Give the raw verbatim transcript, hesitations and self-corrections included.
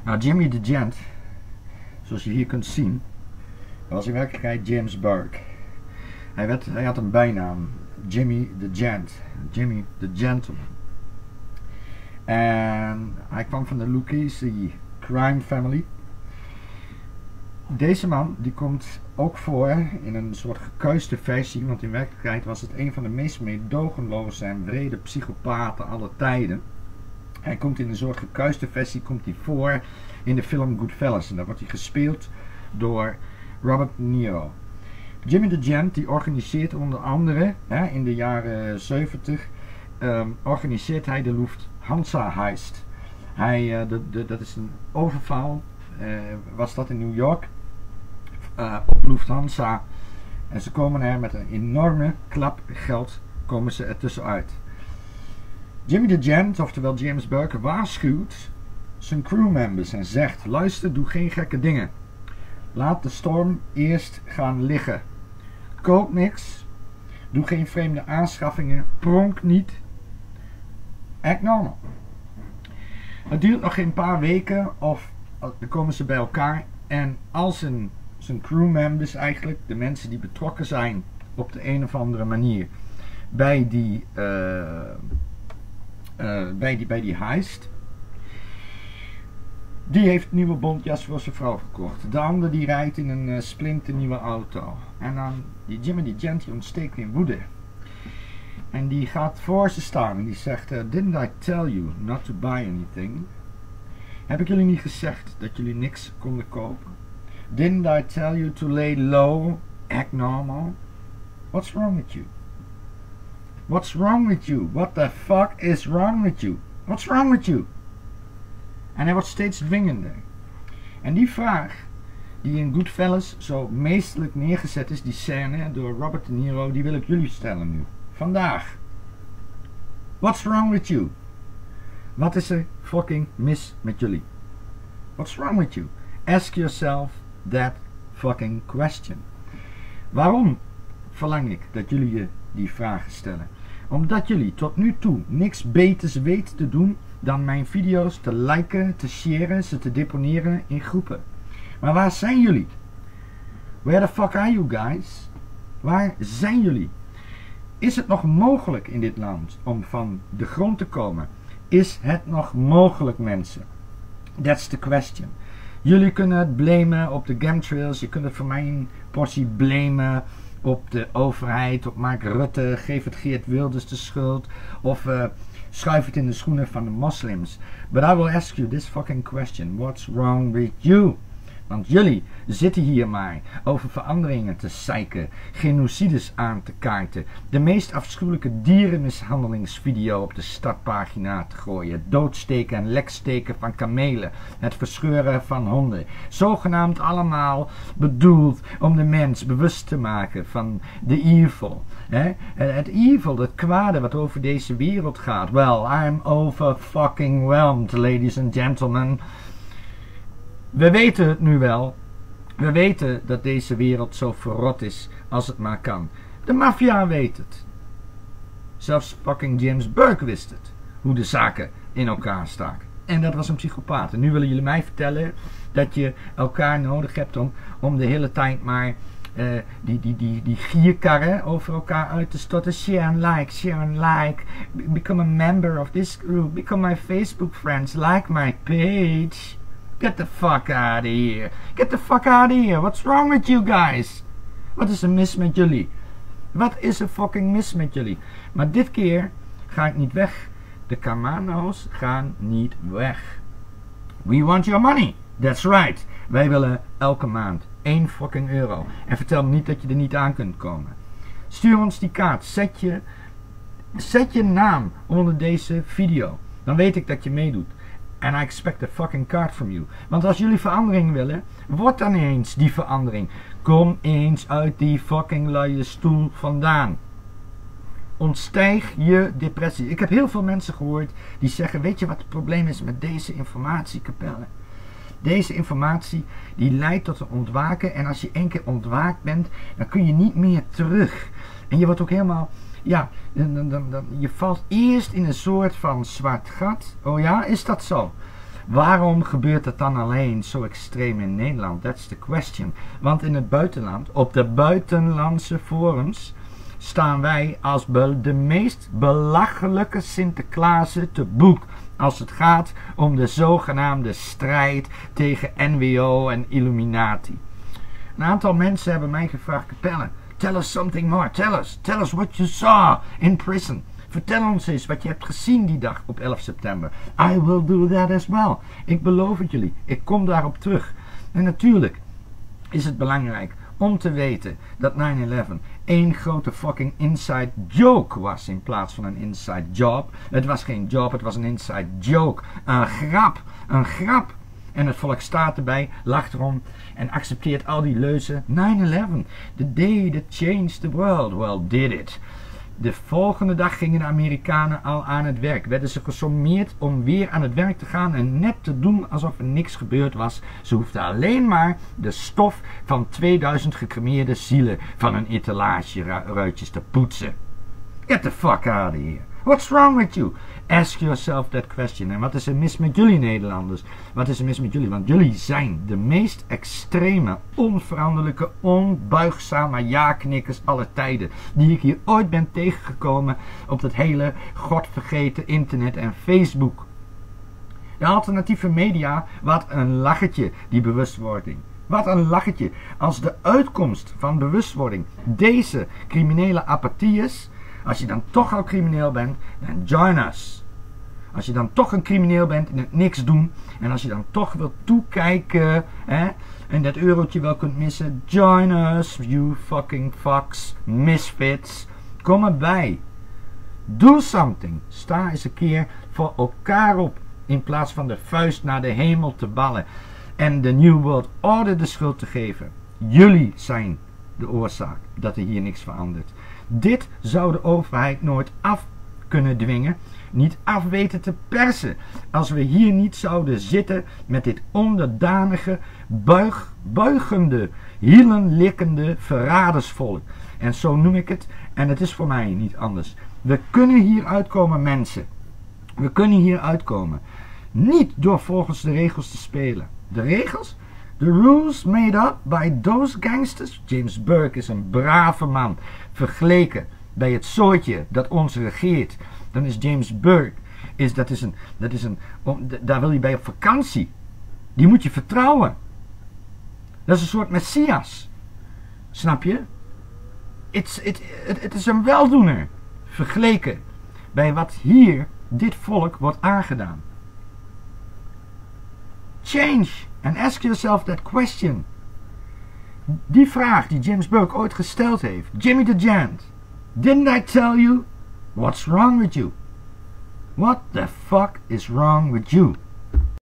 Nou, Jimmy the Gent, zoals je hier kunt zien, was in werkelijkheid James Burke. Hij, werd, hij had een bijnaam, Jimmy the Gent, Jimmy the Gentleman. En hij kwam van de Lucchese crime family. Deze man die komt ook voor in een soort gekuiste versie, want in werkelijkheid was het een van de meest meedogenloze en wrede psychopaten aller tijden. Hij komt in een soort gekuiste versie komt hij voor in de film Goodfellas en daar wordt hij gespeeld door Robert De Niro. Jimmy the Gent die organiseert onder andere hè, in de jaren zeventig um, organiseert hij de Lufthansa heist. Hij, uh, de, de, dat is een overval, uh, was dat in New York, uh, op Lufthansa. En ze komen er met een enorme klap geld komen ze er tussenuit. Jimmy the Gent, oftewel James Burke, waarschuwt zijn crewmembers en zegt: luister, doe geen gekke dingen. Laat de storm eerst gaan liggen. Koop niks. Doe geen vreemde aanschaffingen. Pronk niet. Act normal. Het duurt nog geen paar weken of dan komen ze bij elkaar en als zijn, zijn crewmembers, eigenlijk de mensen die betrokken zijn op de een of andere manier bij die, uh, uh, bij die, bij die heist, die heeft een nieuwe bontjas voor zijn vrouw gekocht. De ander die rijdt in een uh, splinternieuwe auto. En dan die Jimmy the Gent die ontsteekt in woede. En die gaat voor ze staan en die zegt: uh, didn't I tell you not to buy anything? Heb ik jullie niet gezegd dat jullie niks konden kopen? Didn't I tell you to lay low, act normal? What's wrong with you? What's wrong with you? What the fuck is wrong with you? What's wrong with you? En hij wordt steeds dwingender. En die vraag, die in Goodfellas zo meesterlijk neergezet is, die scène door Robert De Niro, die wil ik jullie stellen nu. Vandaag. What's wrong with you? Wat is er fucking mis met jullie? What's wrong with you? Ask yourself that fucking question. Waarom verlang ik dat jullie je die vragen stellen? Omdat jullie tot nu toe niks beters weten te doen dan mijn video's te liken, te sharen, ze te deponeren in groepen. Maar waar zijn jullie? Where the fuck are you guys? Waar zijn jullie? Is het nog mogelijk in dit land om van de grond te komen? Is het nog mogelijk, mensen? That's the question. Jullie kunnen het blamen op de chemtrails. Je kunt het voor mijn portie blamen op de overheid, op Mark Rutte. Geef het Geert Wilders de schuld. Of uh, schuif het in de schoenen van de moslims. But I will ask you this fucking question. What's wrong with you? Want jullie zitten hier maar over veranderingen te zeiken, genocides aan te kaarten, de meest afschuwelijke dierenmishandelingsvideo op de startpagina te gooien, doodsteken en leksteken van kamelen, het verscheuren van honden. Zogenaamd allemaal bedoeld om de mens bewust te maken van de evil. Hè? Het evil, het kwade wat over deze wereld gaat. Well, I'm over fucking whelmed, ladies and gentlemen. We weten het nu wel. We weten dat deze wereld zo verrot is als het maar kan. De maffia weet het. Zelfs fucking James Burke wist het. Hoe de zaken in elkaar staken. En dat was een psychopaat. En nu willen jullie mij vertellen dat je elkaar nodig hebt om, om de hele tijd maar uh, die, die, die, die gierkarren over elkaar uit te storten. Share and like, share and like. Become a member of this group. Become my Facebook friends. Like my page. Get the fuck out of here. Get the fuck out of here. What's wrong with you guys? Wat is er mis met jullie? Wat is er fucking mis met jullie? Maar dit keer ga ik niet weg. De Kamano's gaan niet weg. We want your money. That's right. Wij willen elke maand één fucking euro. En vertel me niet dat je er niet aan kunt komen. Stuur ons die kaart. Zet je, zet je naam onder deze video. Dan weet ik dat je meedoet. And I expect a fucking card from you. Want als jullie verandering willen, word dan eens die verandering. Kom eens uit die fucking luie stoel vandaan. Ontstijg je depressie. Ik heb heel veel mensen gehoord die zeggen: weet je wat het probleem is met deze informatie, Capelle? Deze informatie die leidt tot een ontwaken. En als je één keer ontwaakt bent, dan kun je niet meer terug. En je wordt ook helemaal... Ja, dan, dan, dan, je valt eerst in een soort van zwart gat. Oh ja, is dat zo? Waarom gebeurt het dan alleen zo extreem in Nederland? That's the question. Want in het buitenland, op de buitenlandse forums, staan wij als be de meest belachelijke Sinterklaasen te boek als het gaat om de zogenaamde strijd tegen N W O en Illuminati. Een aantal mensen hebben mij gevraagd, Capelle, tell us something more, tell us, tell us what you saw in prison. Vertel ons eens wat je hebt gezien die dag op elf september. I will do that as well. Ik beloof het jullie, ik kom daarop terug. En natuurlijk is het belangrijk om te weten dat nine eleven één grote fucking inside joke was in plaats van een inside job. Het was geen job, het was een inside joke. Een grap, een grap. En het volk staat erbij, lacht erom en accepteert al die leuzen. nine eleven, the day that changed the world. Well, did it. De volgende dag gingen de Amerikanen al aan het werk. Werden ze gesommeerd om weer aan het werk te gaan en net te doen alsof er niks gebeurd was. Ze hoefden alleen maar de stof van tweeduizend gecremeerde zielen van hun etalageruitjes te poetsen. Get the fuck out of here. What's wrong with you? Ask yourself that question. En wat is er mis met jullie Nederlanders? Wat is er mis met jullie? Want jullie zijn de meest extreme, onveranderlijke, onbuigzame ja-knikkers aller tijden. Die ik hier ooit ben tegengekomen op dat hele godvergeten internet en Facebook. De alternatieve media, wat een lachetje, die bewustwording. Wat een lachetje. Als de uitkomst van bewustwording deze criminele apathie is, als je dan toch al crimineel bent, dan join us. Als je dan toch een crimineel bent en het niks doen, en als je dan toch wilt toekijken, hè, en dat eurotje wel kunt missen, join us, you fucking fucks, misfits. Kom erbij. Do something. Sta eens een keer voor elkaar op, in plaats van de vuist naar de hemel te ballen en de New World Order de schuld te geven. Jullie zijn de oorzaak dat er hier niks verandert. Dit zou de overheid nooit af kunnen dwingen, niet af weten te persen, als we hier niet zouden zitten met dit onderdanige, buig, buigende, hielenlikkende verradersvolk. En zo noem ik het, en het is voor mij niet anders. We kunnen hier uitkomen, mensen. We kunnen hier uitkomen. Niet door volgens de regels te spelen. De regels? The rules made up by those gangsters. James Burke is een brave man. Vergeleken bij het soortje dat ons regeert, dan is James Burke, is, dat is een, dat is een, om, daar wil je bij op vakantie. Die moet je vertrouwen. Dat is een soort messias. Snap je? Het is een weldoener. Vergeleken bij wat hier dit volk wordt aangedaan. Change and ask yourself that question. Die vraag die James Burke ooit gesteld heeft. Jimmy the Giant. Didn't I tell you? What's wrong with you? What the fuck is wrong with you?